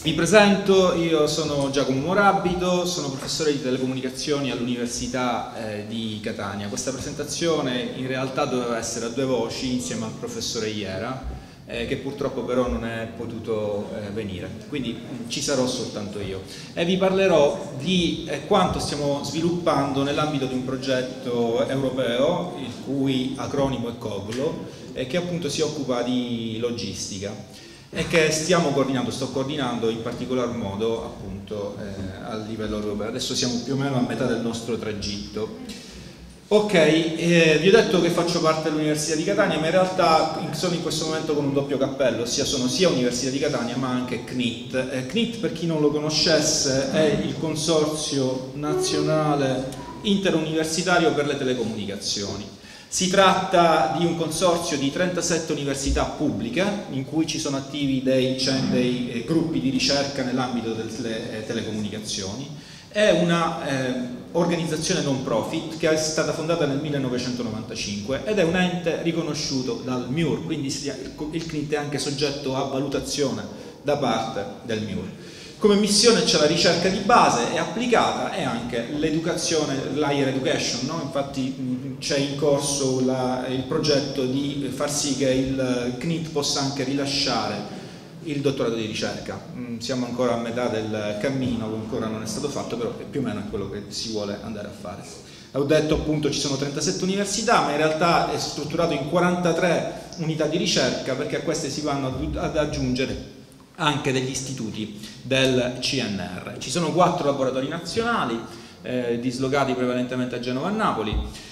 Mi presento, io sono Giacomo Morabito, sono professore di telecomunicazioni all'Università di Catania. Questa presentazione in realtà doveva essere a due voci insieme al professore Iera, che purtroppo però non è potuto venire, quindi ci sarò soltanto io. E vi parlerò di quanto stiamo sviluppando nell'ambito di un progetto europeo, il cui acronimo è COGLO, che appunto si occupa di logistica. E che sto coordinando in particolar modo appunto a livello europeo. Adesso siamo più o meno a metà del nostro tragitto. Ok, vi ho detto che faccio parte dell'Università di Catania, ma in realtà sono in questo momento con un doppio cappello, ossia sono sia Università di Catania ma anche CNIT. CNIT, per chi non lo conoscesse, è il Consorzio Nazionale Interuniversitario per le Telecomunicazioni. Si tratta di un consorzio di 37 università pubbliche in cui ci sono attivi dei gruppi di ricerca nell'ambito delle telecomunicazioni. È una organizzazione non profit che è stata fondata nel 1995 ed è un ente riconosciuto dal MIUR, quindi il CNIT è anche soggetto a valutazione da parte del MIUR. Come missione c'è la ricerca di base e applicata e anche l'educazione, l'higher education, no? Infatti c'è in corso il progetto di far sì che il CNIT possa anche rilasciare il dottorato di ricerca. Siamo ancora a metà del cammino, ancora non è stato fatto, però più o meno è quello che si vuole andare a fare. Ho detto appunto ci sono 37 università, ma in realtà è strutturato in 43 unità di ricerca, perché a queste si vanno ad aggiungere anche degli istituti del CNR. Ci sono 4 laboratori nazionali dislocati prevalentemente a Genova e a Napoli.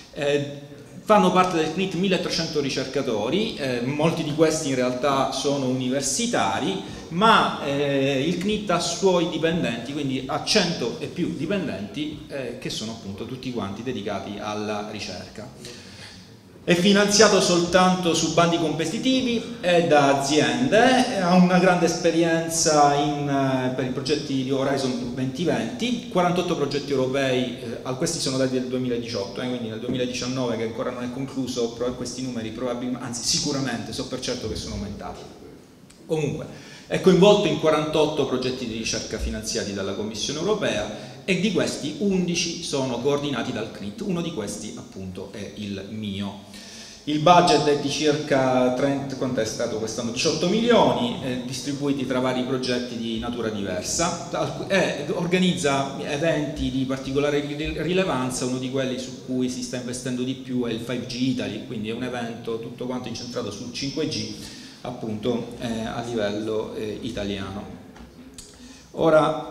Fanno parte del CNIT 1300 ricercatori, molti di questi in realtà sono universitari, ma il CNIT ha suoi dipendenti, quindi ha 100 e più dipendenti che sono appunto tutti quanti dedicati alla ricerca. È finanziato soltanto su bandi competitivi e da aziende, ha una grande esperienza per i progetti di Horizon 2020, 48 progetti europei, questi sono dati del 2018, quindi nel 2019 che ancora non è concluso, questi numeri probabilmente, anzi sicuramente, so per certo che sono aumentati. Comunque, è coinvolto in 48 progetti di ricerca finanziati dalla Commissione europea e di questi 11 sono coordinati dal CNIT, uno di questi appunto è il mio. Il budget è di circa 30, quanto è stato quest'anno? 18 milioni, distribuiti tra vari progetti di natura diversa, e organizza eventi di particolare rilevanza. Uno di quelli su cui si sta investendo di più è il 5G Italy, quindi è un evento tutto quanto incentrato sul 5G, appunto a livello italiano. Ora,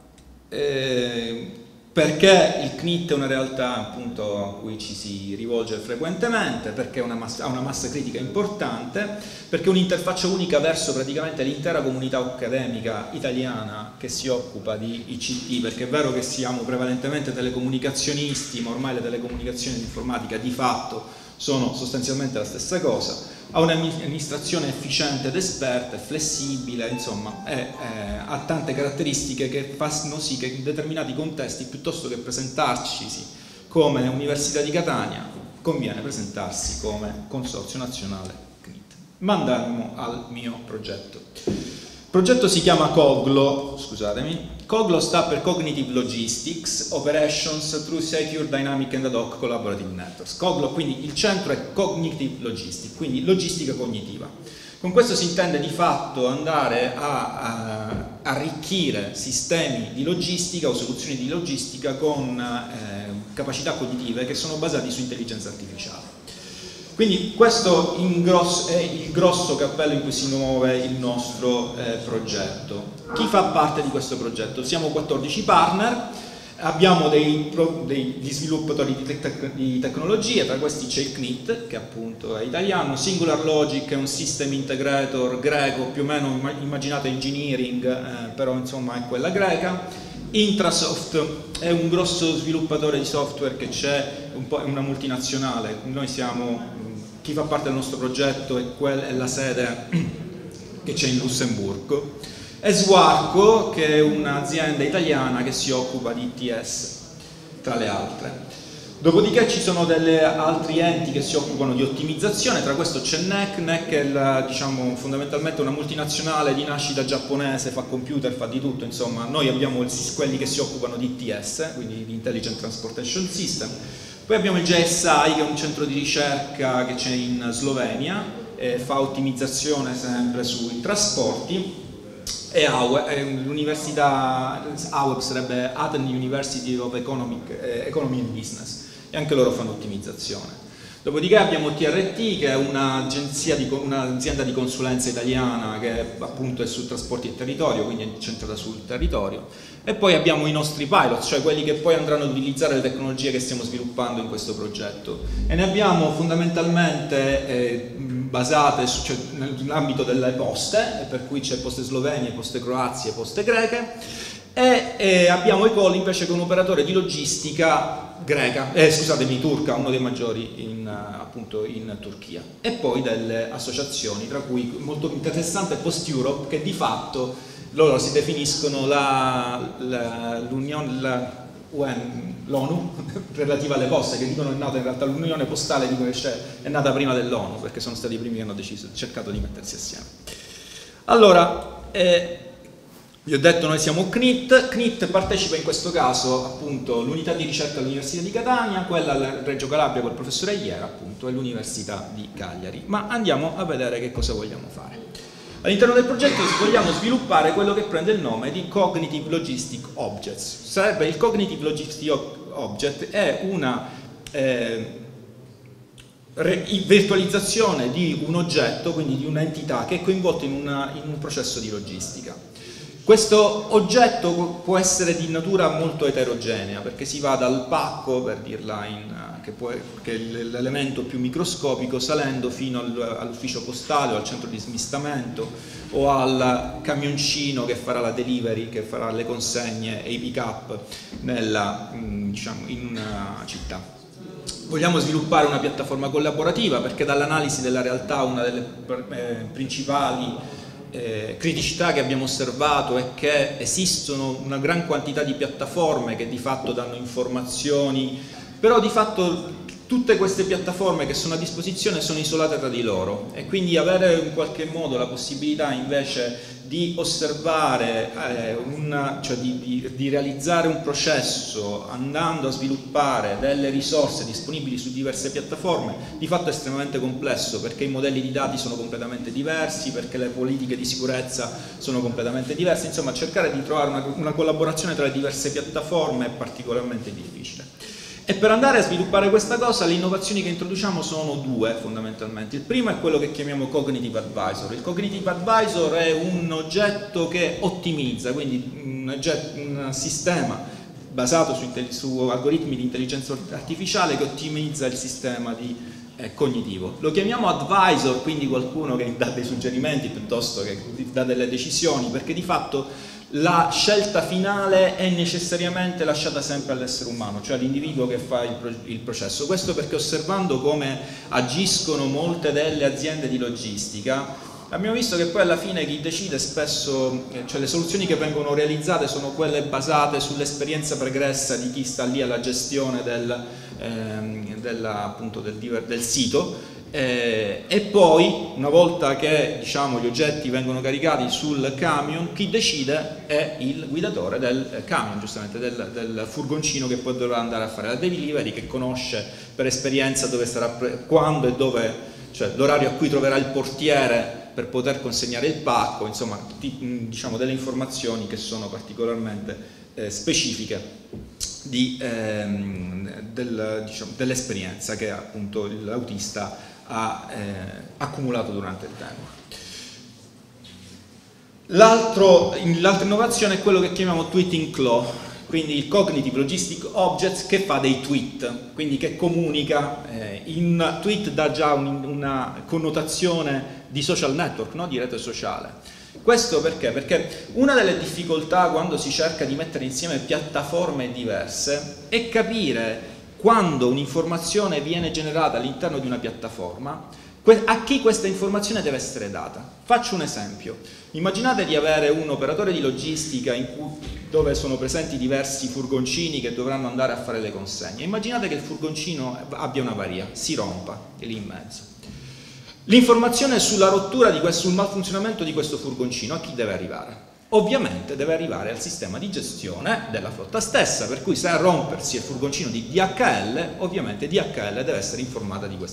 perché il CNIT è una realtà appunto a cui ci si rivolge frequentemente, perché ha una massa critica importante, perché è un'interfaccia unica verso praticamente l'intera comunità accademica italiana che si occupa di ICT, perché è vero che siamo prevalentemente telecomunicazionisti, ma ormai le telecomunicazioni e l'informatica di fatto sono sostanzialmente la stessa cosa. Ha un'amministrazione efficiente ed esperta, è flessibile, insomma ha tante caratteristiche che fanno sì che in determinati contesti, piuttosto che presentarci come Università di Catania, conviene presentarsi come Consorzio Nazionale CNIT. Ma andiamo al mio progetto. Il progetto si chiama COGLO, scusatemi. COGLO sta per Cognitive Logistics Operations Through Secure Dynamic and Ad Hoc Collaborative Networks. COGLO, quindi il centro è Cognitive Logistics, quindi logistica cognitiva. Con questo si intende di fatto andare a arricchire sistemi di logistica o soluzioni di logistica con capacità cognitive che sono basati su intelligenza artificiale. Quindi questo è il grosso cappello in cui si muove il nostro progetto. Chi fa parte di questo progetto? Siamo 14 partner, abbiamo degli sviluppatori di tecnologie, tra questi c'è il CNIT, che appunto è italiano, Singular Logic è un system integrator greco, più o meno immaginato engineering, però insomma è quella greca. Intrasoft è un grosso sviluppatore di software che c'è, è una multinazionale, chi fa parte del nostro progetto è la sede che c'è in Lussemburgo, e Swarco, che è un'azienda italiana che si occupa di ITS, tra le altre. Dopodiché ci sono altri enti che si occupano di ottimizzazione, tra questo c'è NEC. NEC è fondamentalmente una multinazionale di nascita giapponese, fa computer, fa di tutto, insomma. Noi abbiamo quelli che si occupano di ITS, quindi di Intelligent Transportation System. Poi abbiamo il JSI, che è un centro di ricerca che c'è in Slovenia, fa ottimizzazione sempre sui trasporti, e l'università AUEB sarebbe Athens University of Economy and Business, e anche loro fanno ottimizzazione. Dopodiché abbiamo TRT, che è un'azienda di consulenza italiana che appunto è su trasporti e territorio, quindi è centrata sul territorio. E poi abbiamo i nostri pilot, cioè quelli che poi andranno ad utilizzare le tecnologie che stiamo sviluppando in questo progetto. E ne abbiamo fondamentalmente basate nell'ambito delle poste, per cui c'è Poste Slovenie, Poste Croazie, Poste Greche. E abbiamo ECOL invece che è un operatore di logistica turca, uno dei maggiori appunto in Turchia. E poi delle associazioni, tra cui molto interessante Post Europe, che di fatto loro si definiscono l'ONU relativa alle poste, che dicono è nata in realtà l'Unione Postale, dicono che è nata prima dell'ONU, perché sono stati i primi che hanno cercato di mettersi assieme. Allora, vi ho detto, noi siamo CNIT. CNIT partecipa in questo caso appunto l'unità di ricerca all'Università di Catania, quella al Reggio Calabria col professore Iera appunto, e l'Università di Cagliari. Ma andiamo a vedere che cosa vogliamo fare. All'interno del progetto vogliamo sviluppare quello che prende il nome di Cognitive Logistic Objects. Sarebbe il Cognitive Logistic Object, è una virtualizzazione di un oggetto, quindi di un'entità che è coinvolta in un processo di logistica. Questo oggetto può essere di natura molto eterogenea, perché si va dal pacco, per dirla che è l'elemento più microscopico, salendo fino all'ufficio postale o al centro di smistamento o al camioncino che farà la delivery, che farà le consegne e i pick up in una città. Vogliamo sviluppare una piattaforma collaborativa perché dall'analisi della realtà una delle principali criticità che abbiamo osservato è che esistono una gran quantità di piattaforme che di fatto danno informazioni, però di fatto tutte queste piattaforme che sono a disposizione sono isolate tra di loro, e quindi avere in qualche modo la possibilità invece di osservare, cioè di realizzare un processo andando a sviluppare delle risorse disponibili su diverse piattaforme, di fatto è estremamente complesso, perché i modelli di dati sono completamente diversi, perché le politiche di sicurezza sono completamente diverse, insomma cercare di trovare una collaborazione tra le diverse piattaforme è particolarmente difficile. E per andare a sviluppare questa cosa le innovazioni che introduciamo sono due fondamentalmente. Il primo è quello che chiamiamo Cognitive Advisor. Il Cognitive Advisor è un oggetto che ottimizza, quindi un sistema basato su algoritmi di intelligenza artificiale che ottimizza il sistema cognitivo. Lo chiamiamo advisor, quindi qualcuno che dà dei suggerimenti piuttosto che dà delle decisioni, perché di fatto la scelta finale è necessariamente lasciata sempre all'essere umano, cioè all'individuo che fa il processo. Questo perché osservando come agiscono molte delle aziende di logistica abbiamo visto che poi alla fine chi decide spesso, cioè le soluzioni che vengono realizzate sono quelle basate sull'esperienza pregressa di chi sta lì alla gestione appunto del sito. E poi una volta che gli oggetti vengono caricati sul camion, chi decide è il guidatore del camion, giustamente del furgoncino che poi dovrà andare a fare la delivery, che conosce per esperienza dove sarà, quando e dove, cioè l'orario a cui troverà il portiere per poter consegnare il pacco, insomma delle informazioni che sono particolarmente specifiche dell'esperienza che appunto l'autista ha accumulato durante il tempo. L'altra innovazione è quello che chiamiamo tweeting claw, quindi il Cognitive Logistic Objects che fa dei tweet, quindi che comunica. In tweet dà già una connotazione di social network, no? Di rete sociale. Questo perché? Perché una delle difficoltà quando si cerca di mettere insieme piattaforme diverse è capire quando un'informazione viene generata all'interno di una piattaforma, a chi questa informazione deve essere data. Faccio un esempio. Immaginate di avere un operatore di logistica dove sono presenti diversi furgoncini che dovranno andare a fare le consegne. Immaginate che il furgoncino abbia un'avaria, si rompa, è lì in mezzo. L'informazione sulla rottura sul malfunzionamento di questo furgoncino a chi deve arrivare? Ovviamente deve arrivare al sistema di gestione della flotta stessa, per cui se a rompersi è il furgoncino di DHL, ovviamente DHL deve essere informata di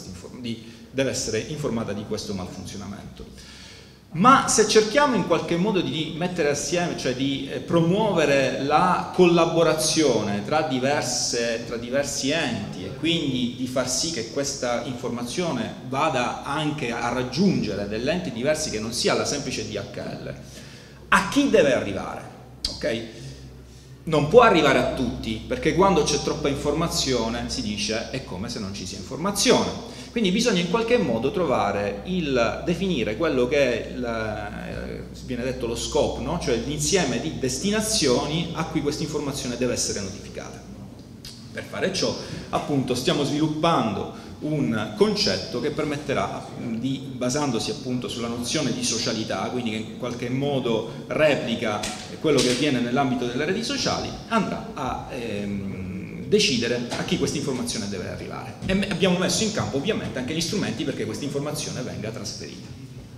questo malfunzionamento. Ma se cerchiamo in qualche modo di mettere assieme, cioè di promuovere la collaborazione tra diversi enti e quindi di far sì che questa informazione vada anche a raggiungere degli enti diversi che non sia la semplice DHL, a chi deve arrivare? Okay? Non può arrivare a tutti, perché quando c'è troppa informazione si dice è come se non ci sia informazione. Quindi bisogna in qualche modo definire quello che viene detto lo scope, no? Cioè l'insieme di destinazioni a cui questa informazione deve essere notificata. Per fare ciò, appunto, stiamo sviluppando un concetto che permetterà, basandosi appunto sulla nozione di socialità, quindi che in qualche modo replica quello che avviene nell'ambito delle reti sociali, andrà a decidere a chi questa informazione deve arrivare. E abbiamo messo in campo ovviamente anche gli strumenti perché questa informazione venga trasferita.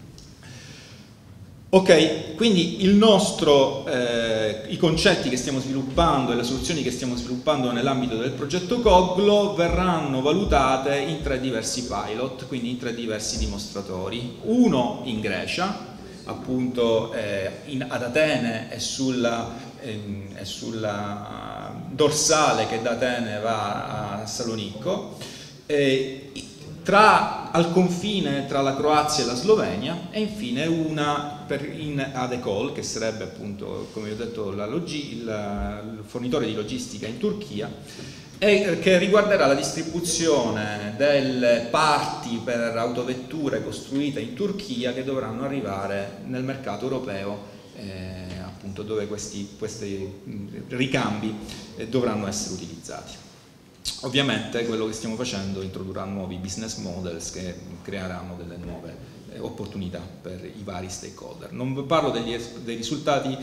Ok, quindi i concetti che stiamo sviluppando e le soluzioni che stiamo sviluppando nell'ambito del progetto Coglo verranno valutate in 3 diversi pilot, quindi in 3 diversi dimostratori. Uno in Grecia, appunto ad Atene e sulla dorsale che da Atene va a Salonicco, al confine tra la Croazia e la Slovenia, e infine una ad Ekol, che sarebbe appunto, come vi ho detto, il fornitore di logistica in Turchia, e che riguarderà la distribuzione delle parti per autovetture costruite in Turchia che dovranno arrivare nel mercato europeo, appunto dove questi ricambi dovranno essere utilizzati. Ovviamente quello che stiamo facendo introdurrà nuovi business models che creeranno delle nuove opportunità per i vari stakeholder. Non parlo dei risultati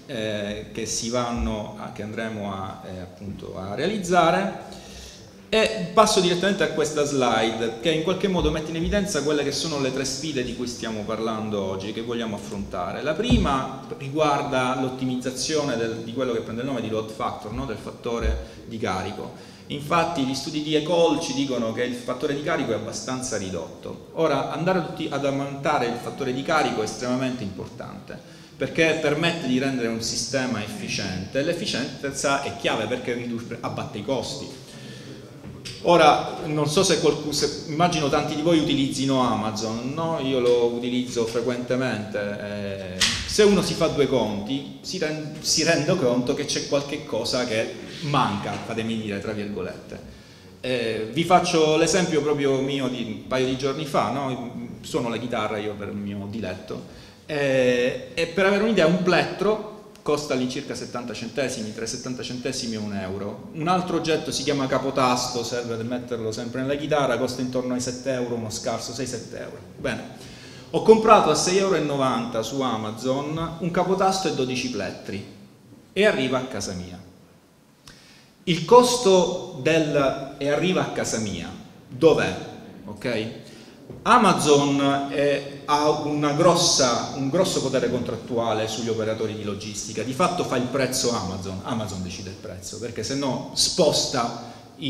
che andremo appunto a realizzare, e passo direttamente a questa slide che in qualche modo mette in evidenza quelle che sono le 3 sfide di cui stiamo parlando oggi, che vogliamo affrontare. La prima riguarda l'ottimizzazione di quello che prende il nome di load factor, no? Del fattore di carico. Infatti gli studi di Ekol ci dicono che il fattore di carico è abbastanza ridotto. Ora, andare ad aumentare il fattore di carico è estremamente importante, perché permette di rendere un sistema efficiente. L'efficienza è chiave perché abbatte i costi. Ora, non so se immagino tanti di voi utilizzino Amazon, no? Io lo utilizzo frequentemente. Se uno si fa 2 conti, si rende conto che c'è qualche cosa che manca, fatemi dire, tra virgolette. Vi faccio l'esempio proprio mio di un paio di giorni fa, no? Suono la chitarra io per il mio diletto, e per avere un'idea, un plettro costa all'incirca 70 centesimi, tra 70 centesimi e €1. Un altro oggetto si chiama capotasto, serve per metterlo sempre nella chitarra, costa intorno ai 7 euro, uno scarso, 6-7 euro. Bene, ho comprato a 6,90 € su Amazon un capotasto e 12 plettri e arriva a casa mia. Il costo e arriva a casa mia dov'è? Ok? Amazon ha un grosso potere contrattuale sugli operatori di logistica. Di fatto fa il prezzo Amazon decide il prezzo, perché se no sposta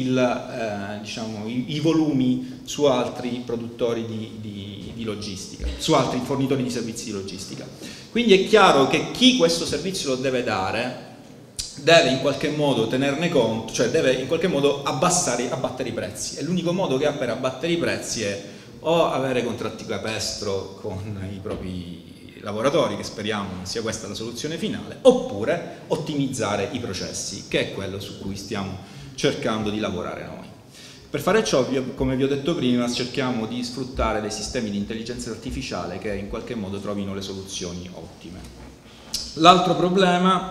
i volumi su altri produttori di logistica, su altri fornitori di servizi di logistica. Quindi è chiaro che chi questo servizio lo deve dare deve in qualche modo tenerne conto, cioè deve in qualche modo abbattere i prezzi, e l'unico modo che ha per abbattere i prezzi è o avere contratti capestro con i propri lavoratori, che speriamo non sia questa la soluzione finale, oppure ottimizzare i processi, che è quello su cui stiamo cercando di lavorare noi. Per fare ciò, come vi ho detto prima, cerchiamo di sfruttare dei sistemi di intelligenza artificiale che in qualche modo trovino le soluzioni ottime. L'altro problema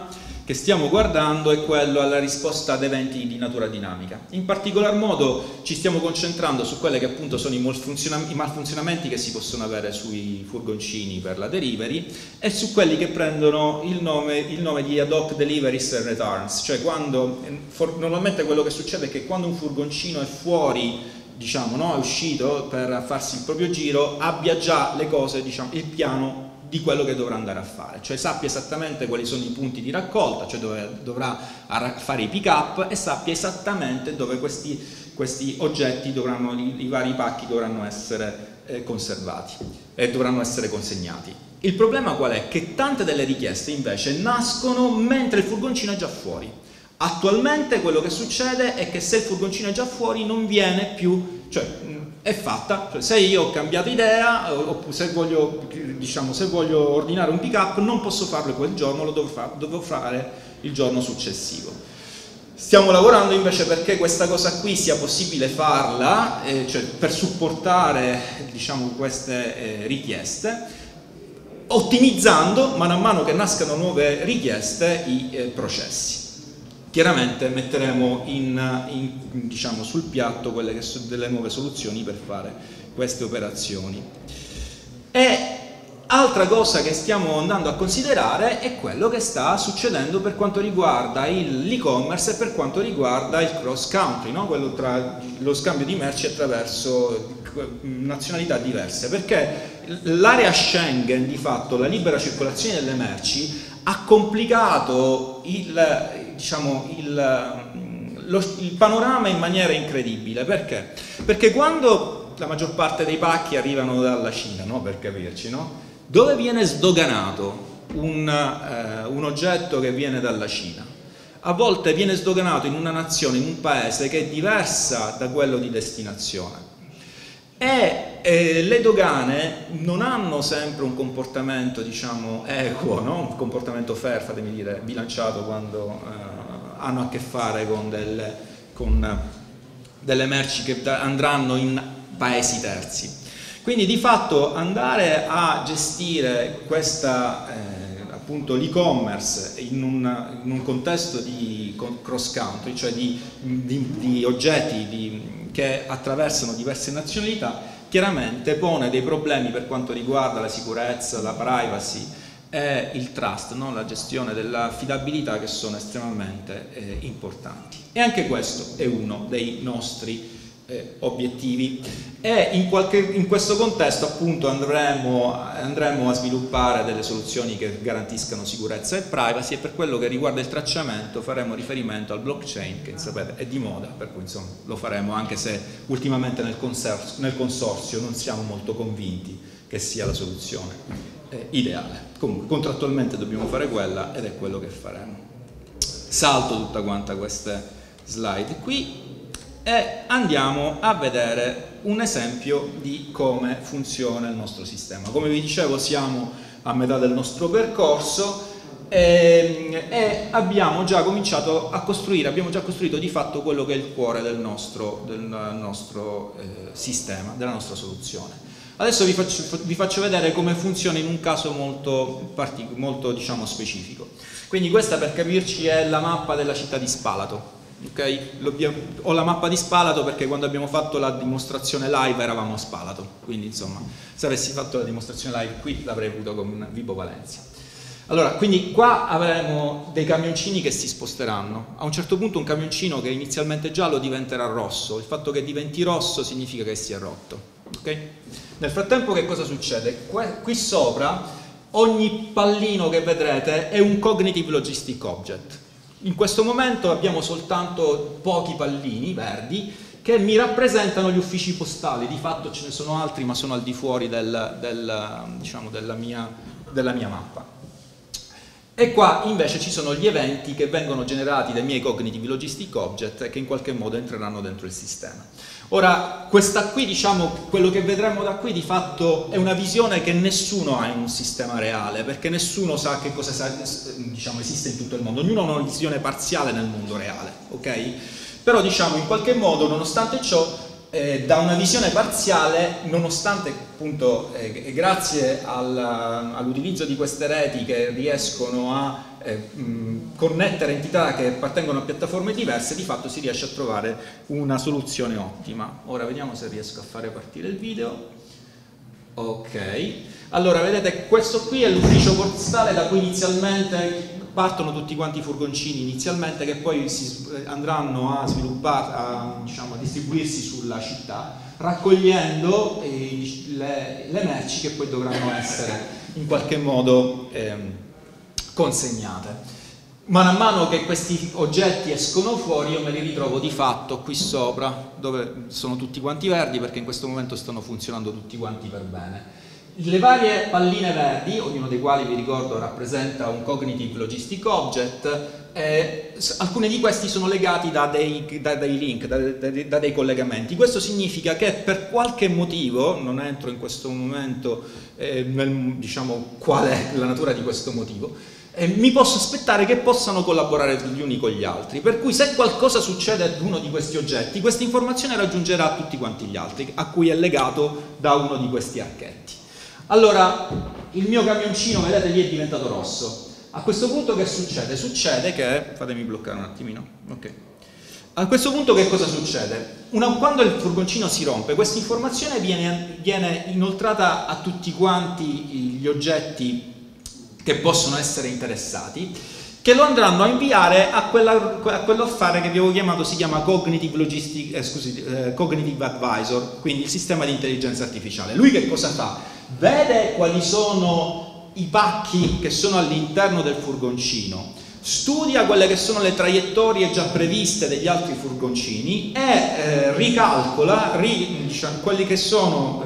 che stiamo guardando è quello alla risposta ad eventi di natura dinamica. In particolar modo ci stiamo concentrando su quelle che appunto sono i malfunzionamenti che si possono avere sui furgoncini per la delivery e su quelli che prendono il nome di ad hoc deliveries and returns, cioè quando normalmente quello che succede è che quando un furgoncino è fuori, diciamo, no, è uscito per farsi il proprio giro, abbia già le cose, diciamo, il piano di quello che dovrà andare a fare, cioè sappia esattamente quali sono i punti di raccolta, cioè dove dovrà fare i pick up e sappia esattamente dove questi oggetti dovranno, i vari pacchi dovranno essere conservati e dovranno essere consegnati. Il problema qual è? Che tante delle richieste invece nascono mentre il furgoncino è già fuori. Attualmente quello che succede è che se il furgoncino è già fuori non viene più, cioè è fatta, cioè, se io ho cambiato idea o se voglio, diciamo, se voglio ordinare un pick up non posso farlo quel giorno, lo devo fare il giorno successivo. Stiamo lavorando invece perché questa cosa qui sia possibile farla, cioè per supportare, diciamo, queste richieste, ottimizzando man mano che nascano nuove richieste i processi. Chiaramente metteremo diciamo, sul piatto quelle che sono delle nuove soluzioni per fare queste operazioni. E altra cosa che stiamo andando a considerare è quello che sta succedendo per quanto riguarda l'e-commerce e per quanto riguarda il cross country, no? Quello tra lo scambio di merci attraverso nazionalità diverse, perché l'area Schengen, di fatto la libera circolazione delle merci, ha complicato il panorama in maniera incredibile. Perché? Perché quando la maggior parte dei pacchi arrivano dalla Cina, no? Per capirci, no? Dove viene sdoganato un oggetto che viene dalla Cina? A volte viene sdoganato in una nazione, in un paese che è diversa da quello di destinazione. E le dogane non hanno sempre un comportamento, diciamo, equo, no? Un comportamento fair, fatemi dire, bilanciato quando hanno a che fare con delle merci che andranno in paesi terzi. Quindi di fatto andare a gestire questa, appunto, l'e-commerce in un contesto di cross country, cioè di oggetti che attraversano diverse nazionalità, chiaramente pone dei problemi per quanto riguarda la sicurezza, la privacy e il trust, no? La gestione dell'affidabilità, che sono estremamente importanti. E anche questo è uno dei nostri obiettivi. E in questo contesto appunto andremo a sviluppare delle soluzioni che garantiscano sicurezza e privacy, e per quello che riguarda il tracciamento faremo riferimento al blockchain, che sapete è di moda, per cui insomma lo faremo, anche se ultimamente nel consorzio non siamo molto convinti che sia la soluzione ideale. Comunque contrattualmente dobbiamo fare quella ed è quello che faremo. Salto tutta quanta queste slide qui e andiamo a vedere un esempio di come funziona il nostro sistema. Come vi dicevo, siamo a metà del nostro percorso e abbiamo già cominciato a costruire, abbiamo già costruito di fatto quello che è il cuore del nostro sistema, della nostra soluzione. Adesso vi faccio vedere come funziona in un caso molto diciamo, specifico. Quindi questa, per capirci, è la mappa della città di Spalato. Okay? Ho la mappa di Spalato perché quando abbiamo fatto la dimostrazione live eravamo a Spalato, quindi insomma se avessi fatto la dimostrazione live qui l'avrei avuto con Vibo Valencia. Allora, quindi qua avremo dei camioncini che si sposteranno. A un certo punto un camioncino che è inizialmente giallo diventerà rosso. Il fatto che diventi rosso significa che si è rotto. Okay? Nel frattempo che cosa succede? Qui sopra ogni pallino che vedrete è un Cognitive Logistic Object. In questo momento abbiamo soltanto pochi pallini verdi che mi rappresentano gli uffici postali. Di fatto ce ne sono altri, ma sono al di fuori diciamo, della mia mappa. E qua invece ci sono gli eventi che vengono generati dai miei Cognitive Logistic Object e che in qualche modo entreranno dentro il sistema. Ora, questa qui, diciamo, quello che vedremo da qui di fatto è una visione che nessuno ha in un sistema reale, perché nessuno sa che cosa diciamo, esiste in tutto il mondo, ognuno ha una visione parziale nel mondo reale, ok? Però diciamo in qualche modo, nonostante ciò, da una visione parziale, nonostante appunto grazie all'utilizzo di queste reti che riescono a connettere entità che appartengono a piattaforme diverse, di fatto si riesce a trovare una soluzione ottima. Ora vediamo se riesco a fare partire il video. Ok, allora vedete, questo qui è l'ufficio postale da cui inizialmente partono tutti quanti i furgoncini inizialmente, che poi andranno a sviluppare, diciamo, a distribuirsi sulla città, raccogliendo le merci che poi dovranno essere in qualche modo consegnate. Man a mano che questi oggetti escono fuori, io me li ritrovo di fatto qui sopra, dove sono tutti quanti verdi, perché in questo momento stanno funzionando tutti quanti per bene. Le varie palline verdi, ognuno dei quali, vi ricordo, rappresenta un Cognitive Logistic Object, alcuni di questi sono legati da dei link, da dei collegamenti. Questo significa che per qualche motivo, non entro in questo momento diciamo qual è la natura di questo motivo, mi posso aspettare che possano collaborare gli uni con gli altri, per cui se qualcosa succede ad uno di questi oggetti, questa informazione raggiungerà tutti quanti gli altri a cui è legato da uno di questi archetti. Allora, il mio camioncino, vedete, lì è diventato rosso. A questo punto che succede? Succede che, fatemi bloccare un attimino, ok. A questo punto che cosa succede? Quando il furgoncino si rompe, questa informazione viene inoltrata a tutti quanti gli oggetti che possono essere interessati, che lo andranno a inviare a quell'affare che vi avevo chiamato, si chiama Cognitive Advisor, quindi il sistema di intelligenza artificiale. Lui che cosa fa? Vede quali sono i pacchi che sono all'interno del furgoncino, studia quelle che sono le traiettorie già previste degli altri furgoncini e ricalcola quelli che sono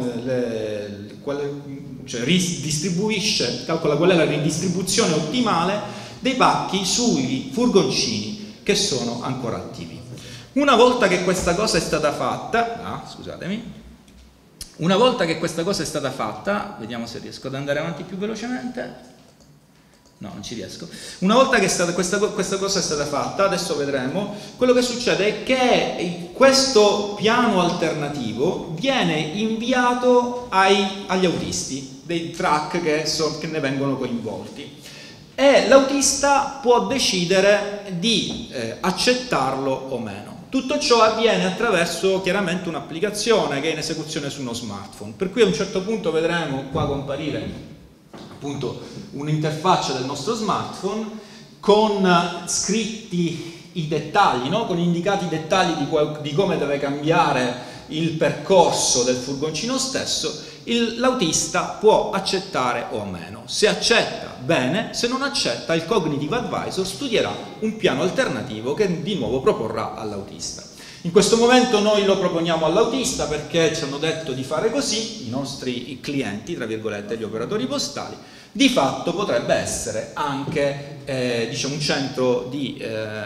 ridistribuisce, calcola qual è la ridistribuzione ottimale dei pacchi sui furgoncini che sono ancora attivi. Una volta che questa cosa è stata fatta, una volta che questa cosa è stata fatta, vediamo se riesco ad andare avanti più velocemente. No, non ci riesco. Una volta che questa cosa è stata fatta, adesso vedremo, quello che succede è che questo piano alternativo viene inviato agli autisti dei track che ne vengono coinvolti, e l'autista può decidere di accettarlo o meno. Tutto ciò avviene attraverso chiaramente un'applicazione che è in esecuzione su uno smartphone, per cui a un certo punto vedremo qua comparire appunto un'interfaccia del nostro smartphone con scritti i dettagli, no? Con indicati i dettagli di come deve cambiare il percorso del furgoncino stesso. L'autista può accettare o meno. Se accetta, bene; se non accetta, il Cognitive Advisor studierà un piano alternativo che di nuovo proporrà all'autista. In questo momento noi lo proponiamo all'autista perché ci hanno detto di fare così i nostri clienti, tra virgolette, gli operatori postali. Di fatto potrebbe essere anche diciamo un centro di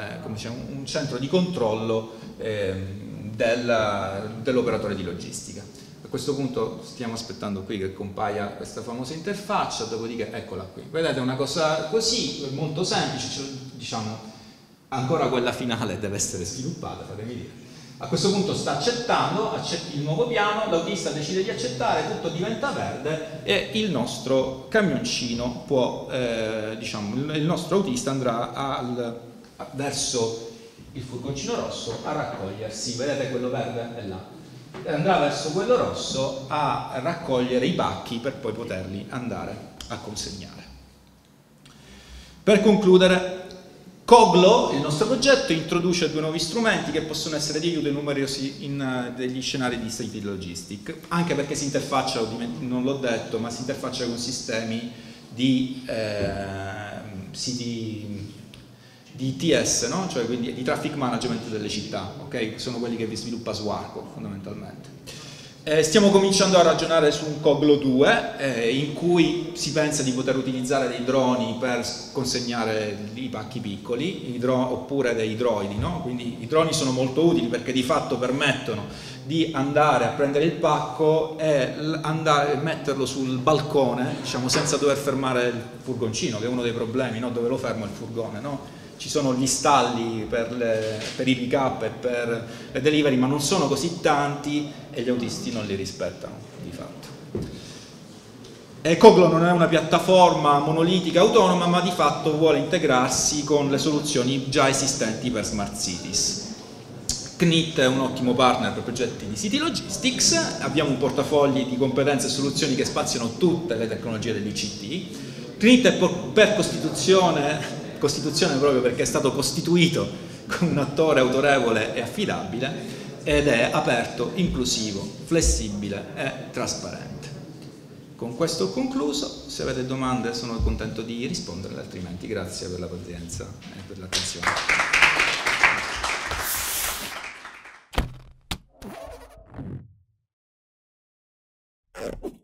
controllo dell'operatore di logistica. A questo punto stiamo aspettando qui che compaia questa famosa interfaccia, dopodiché eccola qui. Vedete, una cosa così molto semplice, diciamo, ancora quella finale deve essere sviluppata, fatemi dire. A questo punto sta accettando, accetti il nuovo piano, l'autista decide di accettare, tutto diventa verde e il nostro camioncino può, diciamo, il nostro autista andrà verso il furgoncino rosso a raccogliersi, vedete quello verde è là, andrà verso quello rosso a raccogliere i pacchi per poi poterli andare a consegnare. Per concludere, Coglo, il nostro progetto, introduce due nuovi strumenti che possono essere di aiuto in degli scenari di safety logistic, anche perché si interfaccia, non l'ho detto, ma si interfaccia con sistemi di ITS, no? Cioè quindi di traffic management delle città, ok? Sono quelli che vi sviluppa Swarco fondamentalmente. Stiamo cominciando a ragionare su un Coglo 2 in cui si pensa di poter utilizzare dei droni per consegnare i pacchi piccoli, oppure dei droidi, no? Quindi i droni sono molto utili perché di fatto permettono di andare a prendere il pacco e metterlo sul balcone, diciamo, senza dover fermare il furgoncino, che è uno dei problemi, no? Dove lo fermo il furgone, no? ci sono gli stalli per i pick-up e per le delivery, ma non sono così tanti e gli autisti non li rispettano di fatto. Coglo non è una piattaforma monolitica autonoma, ma di fatto vuole integrarsi con le soluzioni già esistenti per smart cities. CNIT è un ottimo partner per progetti di City Logistics, abbiamo un portafogli di competenze e soluzioni che spaziano tutte le tecnologie dell'ICT. CNIT è per costituzione proprio perché è stato costituito come un attore autorevole e affidabile, ed è aperto, inclusivo, flessibile e trasparente. Con questo ho concluso, se avete domande sono contento di rispondere, altrimenti grazie per la pazienza e per l'attenzione.